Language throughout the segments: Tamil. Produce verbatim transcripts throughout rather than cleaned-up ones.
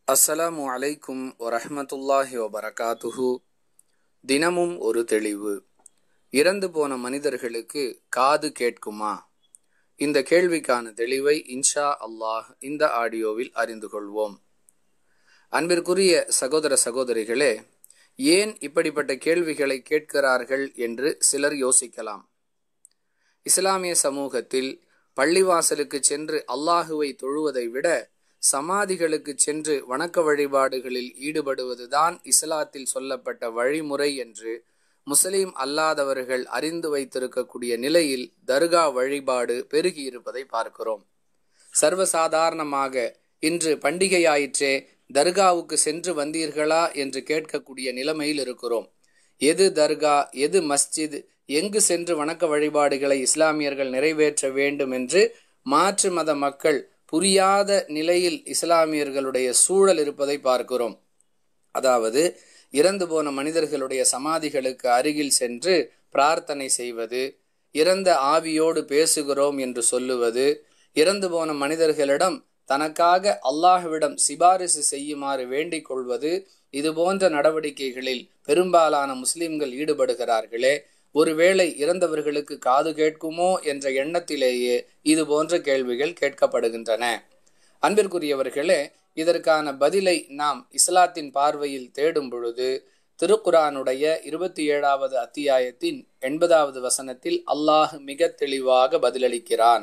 அஸ்ஸலாமு அலைக்கும் வரஹ்மத்துல்லாஹி வபரகாத்துஹு. தினமும் ஒரு தெளிவு. இறந்து போன மனிதர்களுக்கு காது கேட்குமா? இந்த கேள்விக்கான தெளிவை இன்ஷா அல்லாஹ் இந்த ஆடியோவில் அறிந்து கொள்வோம். அன்பிற்குரிய சகோதர சகோதரிகளே, ஏன் இப்படிப்பட்ட கேள்விகளை கேட்கிறார்கள் என்று சிலர் யோசிக்கலாம். இஸ்லாமிய சமூகத்தில் பள்ளிவாசலுக்கு சென்று அல்லாஹுவை தொழுவதை விட சமாதிகளுக்கு சென்று வணக்க வழிபாடுகளில் ஈடுபடுவதுதான் இஸ்லாத்தில் சொல்லப்பட்ட வழிமுறை என்று முஸ்லிம் அல்லாதவர்கள் அறிந்து வைத்திருக்கக்கூடிய நிலையில் தர்கா வழிபாடு பெருகி இருப்பதை பார்க்கிறோம். சர்வசாதாரணமாக இன்று பண்டிகையாயிற்றே, தர்காவுக்கு சென்று வந்தீர்களா என்று கேட்கக்கூடிய நிலைமையில் இருக்கிறோம். எது தர்கா, எது மஸ்ஜித், எங்கு சென்று வணக்க வழிபாடுகளை இஸ்லாமியர்கள் நிறைவேற்ற வேண்டும் என்று மாற்று மத மக்கள் புரியாத நிலையில் இஸ்லாமியர்களுடைய சூழல் இருப்பதை பார்க்கிறோம். அதாவது இறந்து போன மனிதர்களுடைய சமாதிகளுக்கு அருகில் சென்று பிரார்த்தனை செய்வது, இறந்த ஆவியோடு பேசுகிறோம் என்று சொல்லுவது, இறந்து போன மனிதர்களிடம் தனக்காக அல்லாஹ்விடம் சிபாரிசு செய்யுமாறு வேண்டிக் கொள்வது, இது போன்ற நடவடிக்கைகளில் பெரும்பாலான முஸ்லிம்கள் ஈடுபடுகிறார்களே, ஒருவேளை இறந்தவர்களுக்கு காது கேட்குமோ என்ற எண்ணத்திலேயே இது போன்ற கேள்விகள் கேட்கப்படுகின்றன. அன்பிற்குரியவர்களே, இதற்கான பதிலை நாம் இஸ்லாத்தின் பார்வையில் தேடும் பொழுது திருக்குரானுடைய இருபத்தி ஏழாவது அத்தியாயத்தின் எண்பதாவது வசனத்தில் அல்லாஹ் மிக தெளிவாக பதிலளிக்கிறான்.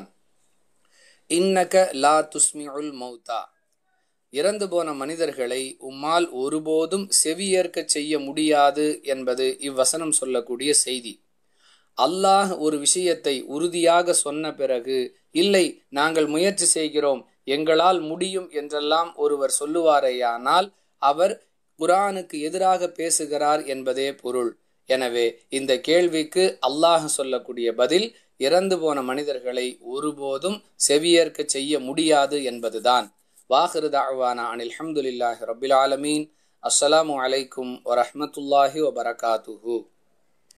இன்னக லா துஸ்மிஉல் மௌதா, இறந்து போன மனிதர்களை உம்மால் ஒருபோதும் செவியேற்க செய்ய முடியாது என்பது இவ்வசனம் சொல்லக்கூடிய செய்தி. அல்லாஹ் ஒரு விஷயத்தை உறுதியாக சொன்ன பிறகு, இல்லை நாங்கள் முயற்சி செய்கிறோம், எங்களால் முடியும் என்றெல்லாம் ஒருவர் சொல்லுவாரேயானால் அவர் குர்ஆனுக்கு எதிராக பேசுகிறார் என்பதே பொருள். எனவே இந்த கேள்விக்கு அல்லாஹ் சொல்லக்கூடிய பதில், இறந்து போன மனிதர்களை ஒருபோதும் செவியேற்க செய்ய முடியாது என்பதுதான். வாஹிரு தஅவானா அனில் ஹம்துலில்லாஹி ரப்பில் ஆலமீன். அஸ்ஸலாமு அலைக்கும் வரஹ்மத்துல்லாஹி வபரகாத்துஹு.